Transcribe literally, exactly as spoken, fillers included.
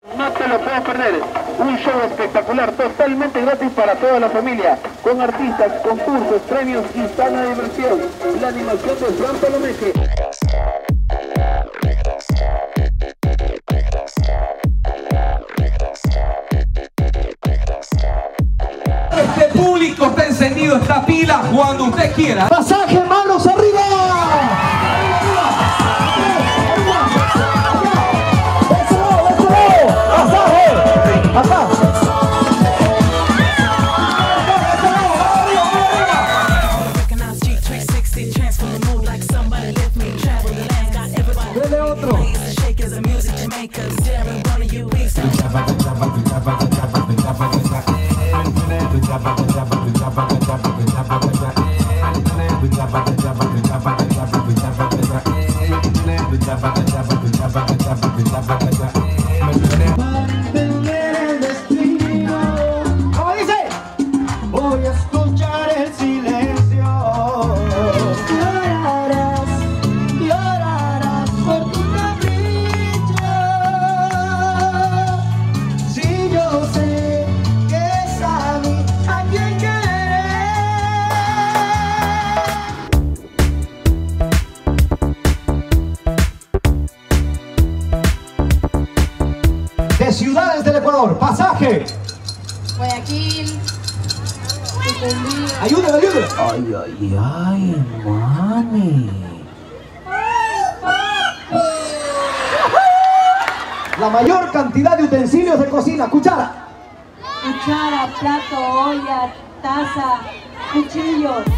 No te lo puedes perder, un show espectacular, totalmente gratis para toda la familia, con artistas, concursos, premios y sana diversión. La animación de Fran Palomeque. Este público está encendido, está pila cuando usted quiera. Pasaje, manos arriba. Acá. Dele otro. Voy a escuchar el silencio. Llorarás, llorarás por tu capricho. Si yo sé que es a mí a quien querer. De ciudades del Ecuador, pasaje. Guayaquil. Ayúdame, ayúdame. Ay, ay, ay, mami. La mayor cantidad de utensilios de cocina, cuchara. Cuchara, plato, olla, taza, cuchillo.